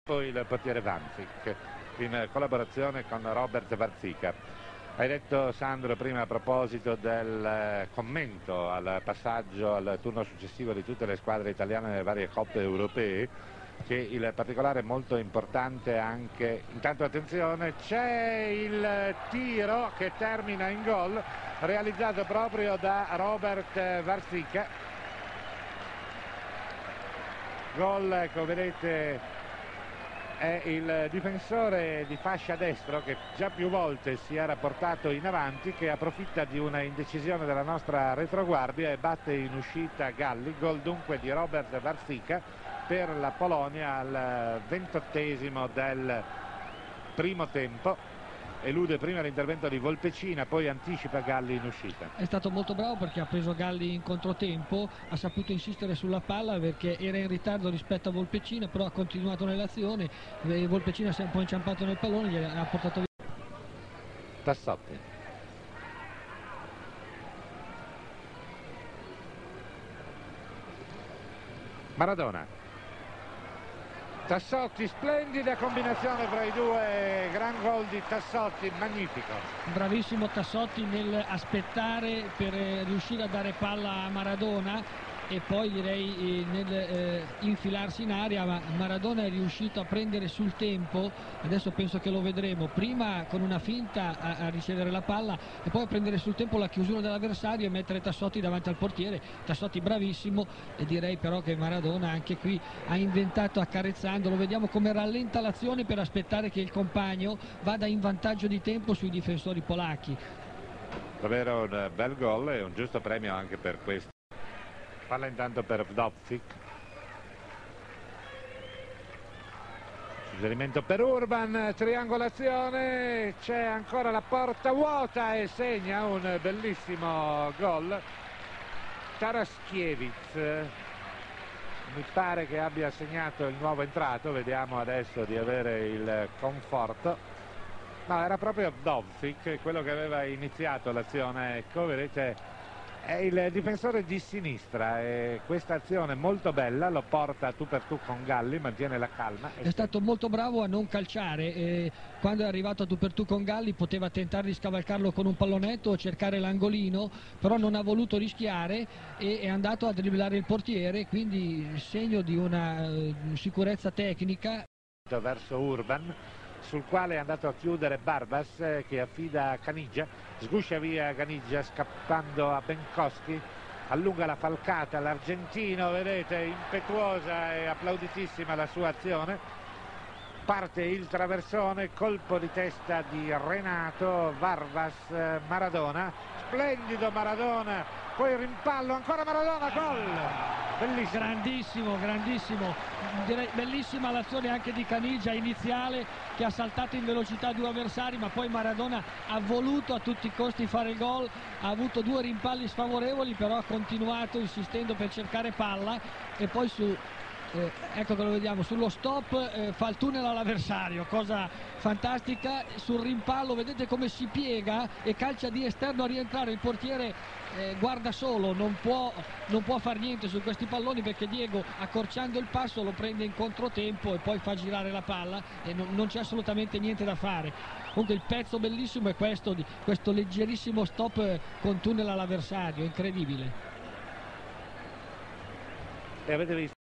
Poi il portiere Vanzik in collaborazione con Robert Varzica. Hai detto, Sandro, prima a proposito del commento al passaggio al turno successivo di tutte le squadre italiane nelle varie coppe europee, che il particolare è molto importante anche, intanto attenzione, c'è il tiro che termina in gol realizzato proprio da Robert Varzica. Gol, come vedete, è il difensore di fascia destro che già più volte si era portato in avanti, che approfitta di una indecisione della nostra retroguardia e batte in uscita Galli. Gol dunque di Robert Varzica per la Polonia al 28esimo del primo tempo. Elude prima l'intervento di Volpecina, poi anticipa Galli in uscita. È stato molto bravo perché ha preso Galli in controtempo, ha saputo insistere sulla palla perché era in ritardo rispetto a Volpecina, però ha continuato nell'azione. Volpecina si è un po' inciampato nel pallone, gli ha portato via. Tassotti. Maradona. Tassotti, splendida combinazione fra i due, gran gol di Tassotti, magnifico. Bravissimo Tassotti nel aspettare per riuscire a dare palla a Maradona e poi direi nel infilarsi in aria, ma Maradona è riuscito a prendere sul tempo. Adesso penso che lo vedremo, prima con una finta a ricevere la palla e poi a prendere sul tempo la chiusura dell'avversario e mettere Tassotti davanti al portiere. Tassotti bravissimo, e direi però che Maradona anche qui ha inventato accarezzando, lo vediamo come rallenta l'azione per aspettare che il compagno vada in vantaggio di tempo sui difensori polacchi. Davvero un bel gol e un giusto premio anche per questo. Palla intanto per Vdovcik. Suggerimento per Urban, triangolazione, c'è ancora la porta vuota e segna un bellissimo gol Taraskiewicz. Mi pare che abbia segnato il nuovo entrato, vediamo adesso di avere il conforto. No, era proprio Vdovcik quello che aveva iniziato l'azione, ecco, vedete. È il difensore di sinistra e questa azione molto bella lo porta tu per tu con Galli, mantiene la calma. È stato molto bravo a non calciare, quando è arrivato a tu per tu con Galli poteva tentare di scavalcarlo con un pallonetto o cercare l'angolino, però non ha voluto rischiare e è andato a dribblare il portiere, quindi segno di una sicurezza tecnica. Verso Urban, sul quale è andato a chiudere Barbas, che affida a Caniggia, sguscia via Caniggia scappando a Benkowski, allunga la falcata l'argentino, vedete, impetuosa e applauditissima la sua azione. Parte il traversone, colpo di testa di Renato, Vargas, Maradona, splendido Maradona, poi rimpallo, ancora Maradona, gol! Bellissimo. Grandissimo, grandissimo, direi bellissima l'azione anche di Caniggia iniziale, che ha saltato in velocità due avversari, ma poi Maradona ha voluto a tutti i costi fare il gol, ha avuto due rimpalli sfavorevoli, però ha continuato insistendo per cercare palla e poi ecco che lo vediamo, sullo stop fa il tunnel all'avversario, cosa fantastica. Sul rimpallo vedete come si piega e calcia di esterno a rientrare, il portiere guarda solo, non può far niente su questi palloni perché Diego, accorciando il passo, lo prende in controtempo e poi fa girare la palla e non c'è assolutamente niente da fare. Comunque il pezzo bellissimo è questo leggerissimo stop con tunnel all'avversario, incredibile. E avete visto